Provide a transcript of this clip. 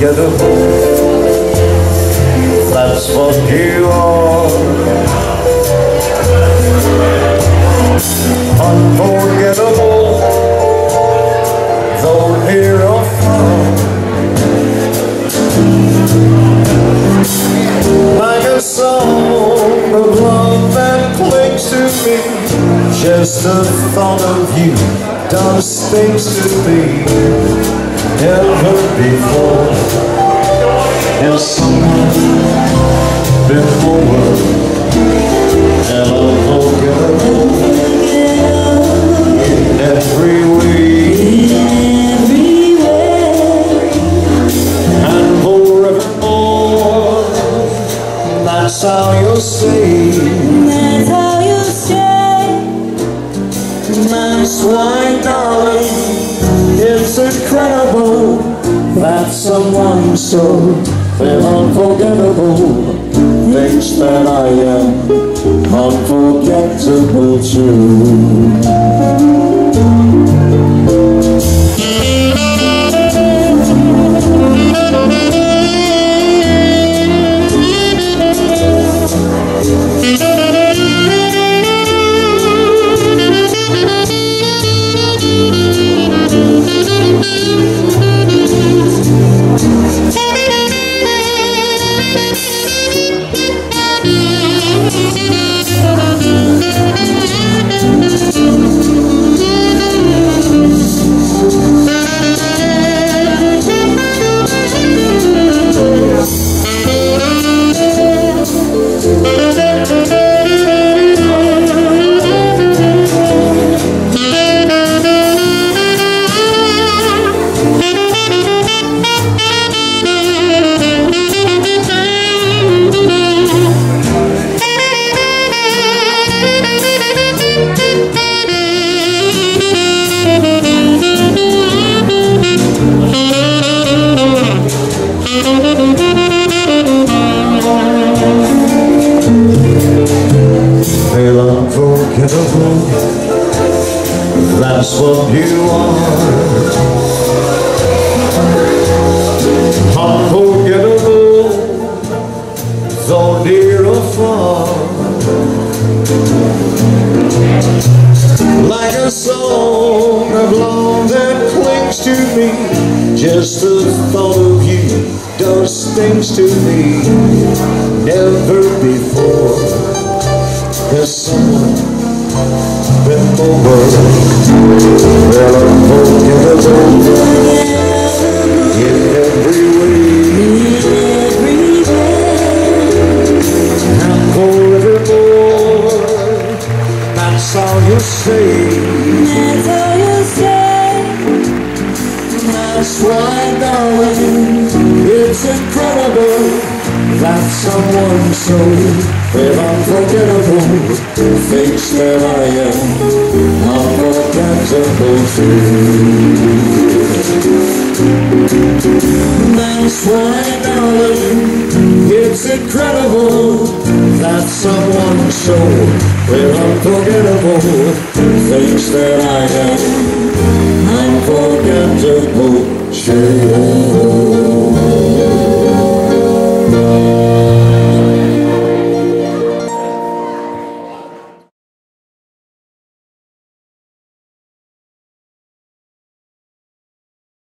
unforgettable. That's what you are. Unforgettable, though near or far. Like a song of love that clings to me. Just the thought of you does things to me never before. Has someone been more and unforgettable in every way, and forevermore? That's how you'll say. That's how you say. That's why, darling, it's incredible that someone so unforgettable thinks that I am unforgettable too. Unforgettable, that's what you are. Unforgettable, though near or far. Like a song of love that clings to me. Just the thought of you does things to me never before. There's someone been over well unforgettable in every way, and forevermore. That's all you say. That's all you say. That's why, darling, it's incredible that someone so unforgettable thinks that I am unforgettable too. That's why, darling, it's incredible that someone so unforgettable thinks that I am